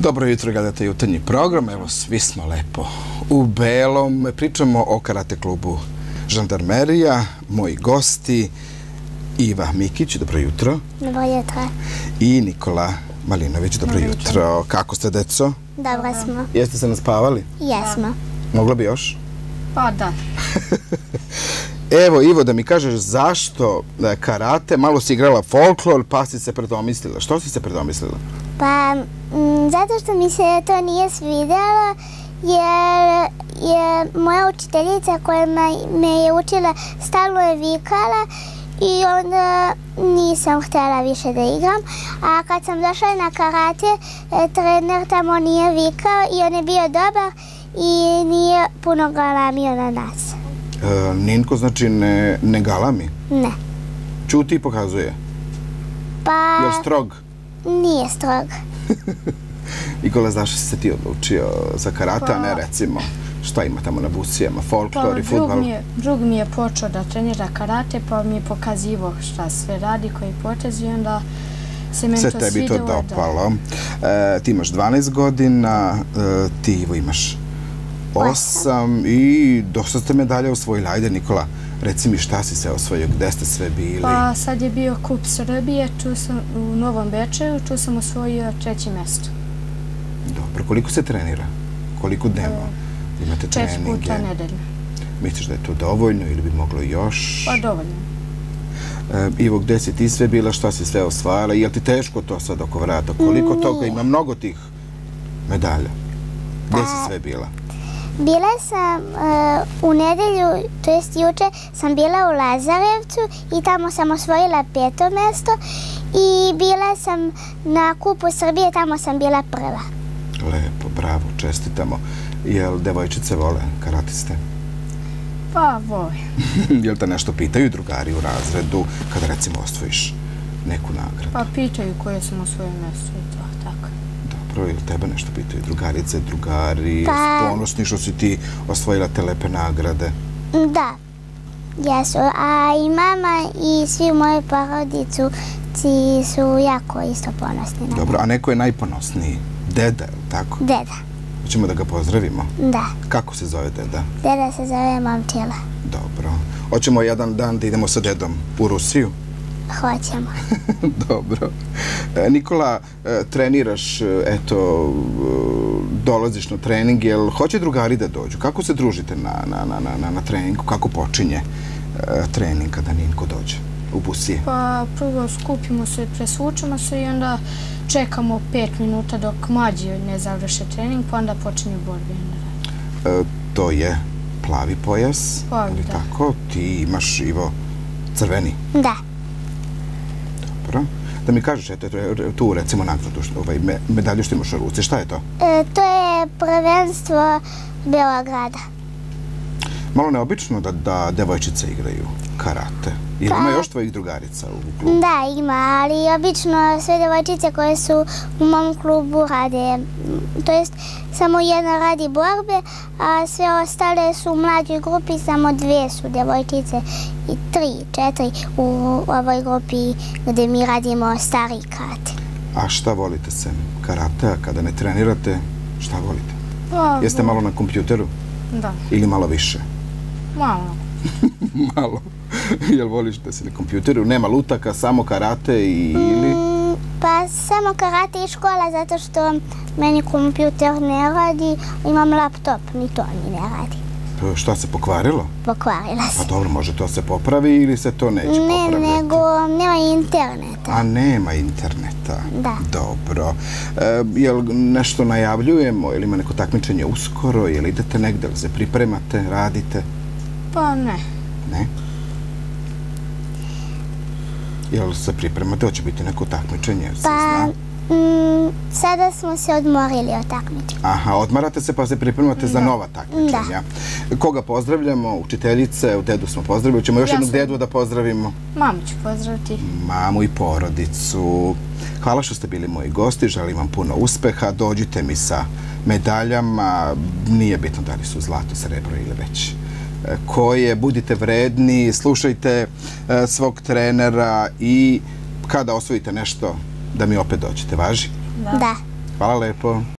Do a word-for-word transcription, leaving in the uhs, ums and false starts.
Dobro jutro, gledate jutarnji program. Evo, svi smo lepo u belom. Pričamo o karate klubu Žandarmerija. Moji gosti Iva Mikić, dobro jutro. Dobro jutro. I Nikola Malinović, dobro jutro. Kako ste, deco? Dobro smo. Jeste se naspavali? Jesmo. Mogla bi još? Pa da. Evo, Ivo, da mi kažeš zašto karate, malo si igrala folklor, pa si se predomislila. Što si se predomislila? Pa, m, zato što mi se to nije svidjelo, jer je moja učiteljica koja me je učila stalno je vikala i onda nisam htjela više da igram. A kad sam došla na karate, trener tamo nije vikao i on je bio dobar i nije puno galamio na nas. E, Ninko znači ne, ne galami? Ne. Čuti i pokazuje? Pa... Jel strog? Nije strog. Nikola, zašto si se ti odlučio za karate, a ne recimo šta ima tamo na busijama, folklor i futbal? Drug mi je počeo da trenira karate, pa mi je pokazivo šta sve radi, koji potezi i onda se meni to svidjelo. Se tebi to dopalo. Ti imaš dvanaest godina, ti Ivo imaš osam i dosta ste medalja osvojili. Ajde, Nikola, reci mi šta si sve osvojio, gde ste sve bili? Pa sad je bio kup Srbije, tu sam u Novom Bečeju, tu sam osvojio treće mjesto. Dobro, koliko se trenira? Koliko dnevno imate treninge? Četiri puta nedeljno. Misliš da je to dovoljno ili bi moglo još? Pa dovoljno. Ivo, gde si ti sve bila, šta si sve osvajala? Je li ti teško to sad oko vrata? Koliko toga ima? Mnogo tih medalja. Gde si sve bila? Bila sam u nedelju, to jest juče, sam bila u Lazarevcu i tamo sam osvojila peto mjesto i bila sam na kupu Srbije, tamo sam bila prva. Lepo, bravo, čestitamo. Jel devojčice vole karatiste? Pa vole. Jel te nešto pitaju drugari u razredu kada recimo osvojiš neku nagradu? Pa pitaju koje sam osvojio mjesto i to, tako. Dobro, ili tebe nešto pitaju drugarice, drugari, ponosni što si ti osvojila te lepe nagrade? Da, jesu. A i mama i svi u mojoj porodicu su jako isto ponosni na mene. Dobro, a neko je najponosniji? Deda, je li tako? Deda. Hoćemo da ga pozdravimo? Da. Kako se zove deda? Deda se zove Momčila. Dobro. Hoćemo jedan dan da idemo sa dedom u Rusiju? Hoćemo. Dobro. Nikola, treniraš, eto, dolaziš na trening, jel hoće drugari da dođu? Kako se družite na treningu? Kako počinje trening kada Ninko dođe u busije? Pa prvo skupimo se, presvučemo se i onda čekamo pet minuta dok mlađi ne završe trening, pa onda počinju borbe. To je plavi pojas? Plavi, da. Tako, ti imaš, Ivo, crveni? Da. Dobro. Da mi kažeš, eto, tu recimo nagradu, medalju što imaš u ruci, šta je to? To je prvenstvo Beograda. Malo neobično da devojčice igraju karate. Ili ima još tvojih drugarica u klubu? Da, ima, ali obično sve devojčice koje su u mom klubu rade, to jest samo jedna radi borbe, a sve ostale su u mlađoj grupi, samo dve su devojčice i tri, četiri u ovoj grupi gdje mi radimo stari karate. A šta volite sem karate, a kada ne trenirate, šta volite? Pa, jeste malo na kompjuteru? Da. Ili malo više? Malo. Malo. Jel voliš da si na kompjuteru? Nema lutaka, samo karate ili... Pa samo karate i škola, zato što meni kompjuter ne radi, imam laptop, ni to mi ne radi. Šta se pokvarilo? Pokvarila se. Pa dobro, može to se popravi ili se to neće popraviti? Ne, nego nema interneta. A nema interneta? Da. Dobro. Jel nešto najavljujemo? Ili ima neko takmičenje uskoro? Jel idete negdje? Jel se pripremate? Radite? Pa ne. Ne? Jel se pripremate? Hoće biti neko takmičenje? Pa, sada smo se odmorili od takmičenja. Aha, odmarate se pa se pripremate za nova takmičenja. Koga pozdravljamo? Učiteljice, u dedu smo pozdravili. Ćemo još jednog dedu da pozdravimo? Mamu ću pozdraviti. Mamu i porodicu. Hvala što ste bili moji gosti, želim vam puno uspeha. Dođite mi sa medaljama, nije bitno da li su zlato, srebro ili već koje, budite vredni, slušajte svog trenera i kada osvojite nešto, da mi opet dođete. Važi? Da. Hvala lepo.